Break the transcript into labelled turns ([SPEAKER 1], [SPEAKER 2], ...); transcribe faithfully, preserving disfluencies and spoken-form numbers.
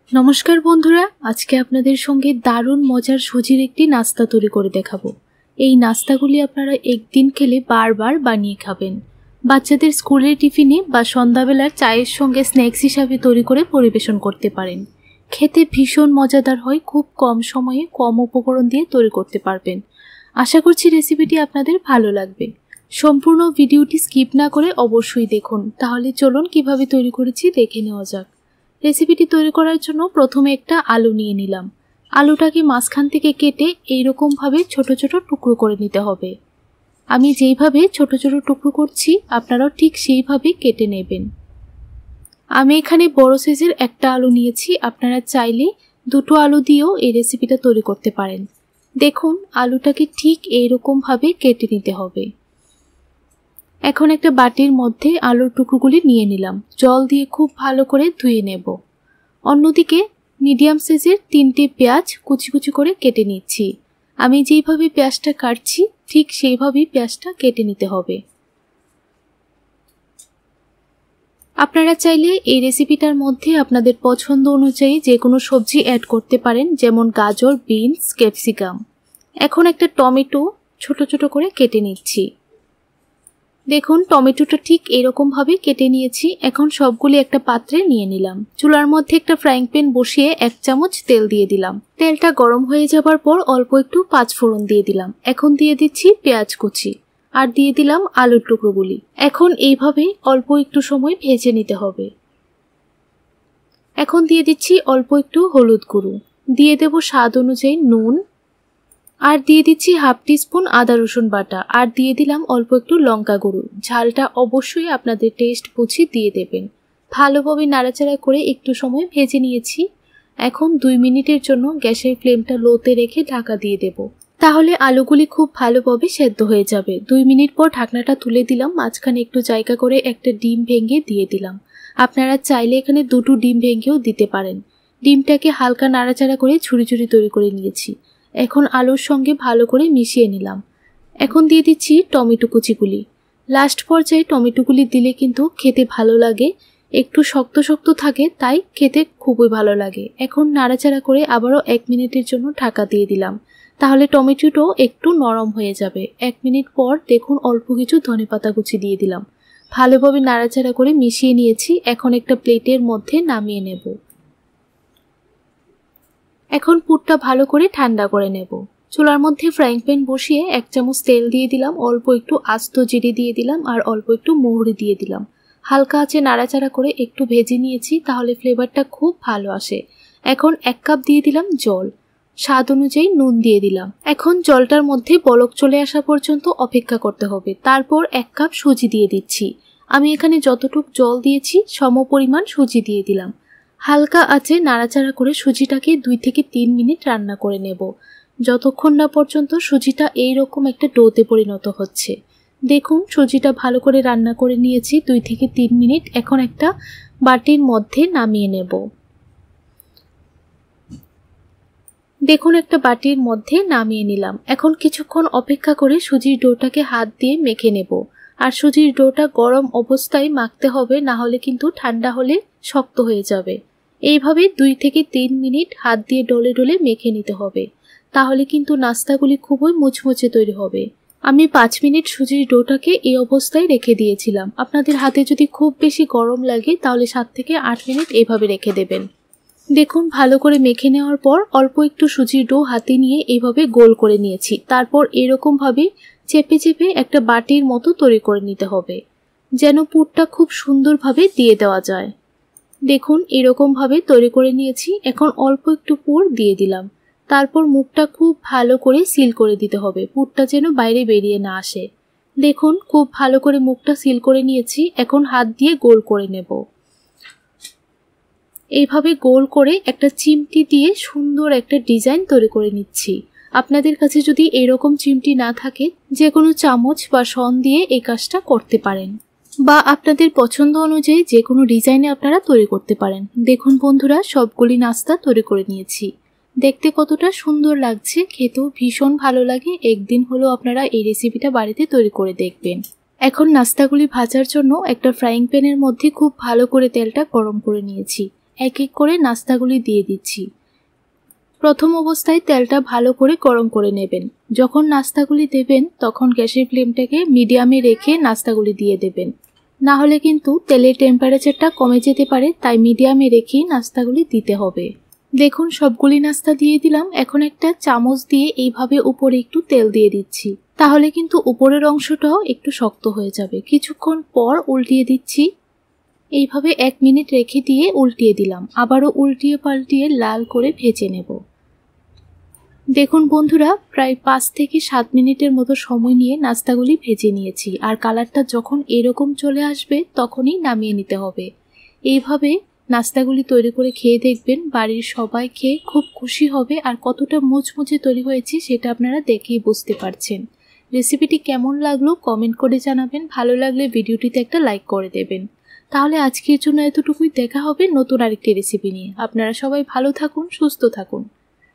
[SPEAKER 1] নমস্কার বন্ধুরা, আজকে আপনাদের সঙ্গে দারুণ মজার সুজির একটি নাস্তা তৈরি করে দেখাবো। এই নাস্তাগুলি আপনারা একদিন খেলে বারবার বানিয়ে খাবেন। বাচ্চাদের স্কুলের টিফিনে বা সন্ধ্যাবেলার চায়ের সঙ্গে স্ন্যাক্স হিসাবে তৈরি করে পরিবেশন করতে পারেন। খেতে ভীষণ মজাদার হয়, খুব কম সময়ে কম উপকরণ দিয়ে তৈরি করতে পারবেন। আশা করছি রেসিপিটি আপনাদের ভালো লাগবে। সম্পূর্ণ ভিডিওটি স্কিপ না করে অবশ্যই দেখুন, তাহলে চলুন কিভাবে তৈরি করেছি দেখে নেওয়া যাক। রেসিপিটি তৈরি করার জন্য প্রথমে একটা আলু নিয়ে নিলাম। আলুটাকে মাঝখান থেকে কেটে এইরকমভাবে ছোট ছোট টুকরো করে নিতে হবে। আমি যেইভাবে ছোট ছোট টুকরো করছি আপনারাও ঠিক সেইভাবে কেটে নেবেন। আমি এখানে বড় সাইজের একটা আলু নিয়েছি, আপনারা চাইলে দুটো আলু দিয়েও এই রেসিপিটা তৈরি করতে পারেন। দেখুন আলুটাকে ঠিক এইরকমভাবে কেটে নিতে হবে। এখন একটা বাটির মধ্যে আলুর টুকরোগুলি নিয়ে নিলাম, জল দিয়ে খুব ভালো করে ধুয়ে নেব। অন্যদিকে মিডিয়াম সাইজের তিনটে পেঁয়াজ কুচি কুচি করে কেটে নিচ্ছি। আমি যেইভাবে পেঁয়াজটা কাটছি ঠিক সেইভাবেই পেঁয়াজটা কেটে নিতে হবে। আপনারা চাইলে এই রেসিপিটার মধ্যে আপনাদের পছন্দ অনুযায়ী যে কোনো সবজি অ্যাড করতে পারেন, যেমন গাজর, বিনস, ক্যাপসিকাম। এখন একটা টমেটো ছোট ছোট করে কেটে নিচ্ছি। দেখুন টমেটোটা ঠিক এরকম ভাবে কেটে নিয়েছি। এখন সবগুলি একটা পাত্রে নিয়ে নিলাম। চুলার মধ্যে একটা ফ্রাইং প্যান বসিয়ে এক চামচ তেল দিয়ে দিলাম। তেলটা গরম হয়ে যাবার পর অল্প একটু পাঁচ ফোড়ন দিয়ে দিলাম। এখন দিয়ে দিচ্ছি পেঁয়াজ কুচি আর দিয়ে দিলাম আলুর টুকরোগুলি। এখন এইভাবে অল্প একটু সময় ভেজে নিতে হবে। এখন দিয়ে দিচ্ছি অল্প একটু হলুদ গুঁড়ো, দিয়ে দেব স্বাদ অনুযায়ী নুন, আর দিয়ে দিচ্ছি হাফ টিস্পুন আদা রসুন বাটা, আর দিয়ে দিলাম অল্প একটু লঙ্কা গুঁড়ো। ঝালটা অবশ্যই আপনাদের টেস্ট বুঝে দিয়ে দেবেন। ভালোভাবে নাড়াচাড়া করে একটু সময় ভেজে নিয়েছি। এখন দুই মিনিটের জন্য গ্যাসের ফ্লেমটা লোতে রেখে ঢাকা দিয়ে দেব, তাহলে আলুগুলি খুব ভালোভাবে সেদ্ধ হয়ে যাবে। দুই মিনিট পর ঢাকনাটা তুলে দিলাম। মাঝখানে একটু জায়গা করে একটা ডিম ভেঙে দিয়ে দিলাম। আপনারা চাইলে এখানে দুটো ডিম ভেঙেও দিতে পারেন। ডিমটাকে হালকা নাড়াচাড়া করে ছুরি ছুরি তৈরি করে নিয়েছি। এখন আলুর সঙ্গে ভালো করে মিশিয়ে নিলাম। এখন দিয়ে দিচ্ছি টমেটো কুচিগুলি। লাস্ট পর্যায়ে টমেটোগুলি দিলে কিন্তু খেতে ভালো লাগে, একটু শক্ত শক্ত থাকে, তাই খেতে খুবই ভালো লাগে। এখন নাড়াচাড়া করে আবারও এক মিনিটের জন্য ঢাকা দিয়ে দিলাম, তাহলে টমেটোটাও একটু নরম হয়ে যাবে। এক মিনিট পর দেখুন অল্প কিছু ধনেপাতা কুচি দিয়ে দিলাম। ভালোভাবে নাড়াচাড়া করে মিশিয়ে নিয়েছি। এখন একটা প্লেটের মধ্যে নামিয়ে নেব। এখন পুরটা ভালো করে ঠান্ডা করে নেব। চুলার মধ্যে ফ্রাইং প্যান বসিয়ে এক চামচ তেল দিয়ে দিলাম, অল্প একটু আস্ত জিরে দিয়ে দিলাম আর অল্প একটু মৌরি দিয়ে দিলাম। হালকা আঁচে নাড়াচাড়া করে একটু ভেজে নিয়েছি, তাহলে ফ্লেভারটা খুব ভালো আসে। এখন এক কাপ দিয়ে দিলাম জল, স্বাদ অনুযায়ী নুন দিয়ে দিলাম। এখন জলটার মধ্যে বলক চলে আসা পর্যন্ত অপেক্ষা করতে হবে। তারপর এক কাপ সুজি দিয়ে দিচ্ছি। আমি এখানে যতটুক জল দিয়েছি সম পরিমাণ সুজি দিয়ে দিলাম। হালকা আঁচে নাড়াচাড়া করে সুজিটাকে দুই থেকে তিন মিনিট রান্না করে নেব, যতক্ষণ না পর্যন্ত সুজিটা এইরকম একটা ডোতে পরিণত হচ্ছে। দেখুন সুজিটা ভালো করে রান্না করে নিয়েছি দুই থেকে তিন মিনিট। এখন একটা বাটির মধ্যে নামিয়ে নেব। দেখুন একটা বাটির মধ্যে নামিয়ে নিলাম। এখন কিছুক্ষণ অপেক্ষা করে সুজির ডোটাকে হাত দিয়ে মেখে নেব। আর সুজির ডোটা গরম অবস্থায় মাখতে হবে, না হলে কিন্তু ঠান্ডা হলে শক্ত হয়ে যাবে। এইভাবে দুই থেকে তিন মিনিট হাত দিয়ে ডলে ডলে মেখে নিতে হবে, তাহলে কিন্তু নাস্তাগুলি খুবই মুচমুচে তৈরি হবে। আমি পাঁচ মিনিট সুজির ডোটাকে এই অবস্থায় রেখে দিয়েছিলাম। আপনাদের হাতে যদি খুব বেশি গরম লাগে তাহলে সাত থেকে আট মিনিট এইভাবে রেখে দেবেন। দেখুন ভালো করে মেখে নেওয়ার পর অল্প একটু সুজির ডো হাতে নিয়ে এইভাবে গোল করে নিয়েছি। তারপর এরকম ভাবে চেপে চেপে একটা বাটির মতো তৈরি করে নিতে হবে, যেন পুরটা খুব সুন্দরভাবে দিয়ে দেওয়া যায়। দেখুন এরকম ভাবে তৈরি করে নিয়েছি। এখন অল্প একটু পুর দিয়ে দিলাম। তারপর মুখটা খুব ভালো করে সিল করে দিতে হবে, পুরটা যেন বাইরে বেরিয়ে না আসে। দেখুন খুব ভালো করে মুখটা সিল করে নিয়েছি। এখন হাত দিয়ে গোল করে নেব। এইভাবে গোল করে একটা চিমটি দিয়ে সুন্দর একটা ডিজাইন তৈরি করে নিচ্ছি। আপনাদের কাছে যদি এরকম চিমটি না থাকে, যে কোনো চামচ বা শন দিয়ে এই কাজটা করতে পারেন, বা আপনাদের পছন্দ অনুযায়ী যে কোনো ডিজাইনে আপনারা তৈরি করতে পারেন। দেখুন বন্ধুরা সবগুলি নাস্তা তৈরি করে নিয়েছি। দেখতে কতটা সুন্দর লাগছে, খেতেও ভীষণ ভালো লাগে। একদিন হলো আপনারা এই রেসিপিটা বাড়িতে তৈরি করে দেখবেন। এখন নাস্তাগুলি ভাজার জন্য একটা ফ্রাইং প্যানের মধ্যে খুব ভালো করে তেলটা গরম করে নিয়েছি। এক এক করে নাস্তাগুলি দিয়ে দিচ্ছি। প্রথম অবস্থায় তেলটা ভালো করে গরম করে নেবেন। যখন নাস্তাগুলি দেবেন তখন গ্যাসের ফ্লেমটাকে মিডিয়ামে রেখে নাস্তাগুলি দিয়ে দেবেন, না হলে কিন্তু তেলের টেম্পারেচারটা কমে যেতে পারে, তাই মিডিয়ামে রেখেই নাস্তাগুলি দিতে হবে। দেখুন সবগুলি নাস্তা দিয়ে দিলাম। এখন একটা চামচ দিয়ে এইভাবে উপরে একটু তেল দিয়ে দিচ্ছি, তাহলে কিন্তু উপরের অংশটাও একটু শক্ত হয়ে যাবে। কিছুক্ষণ পর উল্টিয়ে দিচ্ছি। এইভাবে এক মিনিট রেখে দিয়ে উল্টিয়ে দিলাম, আবারও উল্টিয়ে পাল্টিয়ে লাল করে ভেজে নেব। দেখুন বন্ধুরা, প্রায় পাঁচ থেকে সাত মিনিটের মতো সময় নিয়ে নাস্তাগুলি ভেজে নিয়েছি, আর কালারটা যখন এরকম চলে আসবে তখনই নামিয়ে নিতে হবে। এইভাবে নাস্তাগুলি তৈরি করে খেয়ে দেখবেন, বাড়ির সবাই খেয়ে খুব খুশি হবে, আর কতটা মুচমুচে তৈরি হয়েছে সেটা আপনারা দেখেই বুঝতে পারছেন। রেসিপিটি কেমন লাগলো কমেন্ট করে জানাবেন, ভালো লাগলে ভিডিওটিতে একটা লাইক করে দেবেন। তাহলে আজকের জন্য এতটুকুই, দেখা হবে নতুন আরেকটি রেসিপি নিয়ে। আপনারা সবাই ভালো থাকুন, সুস্থ থাকুন।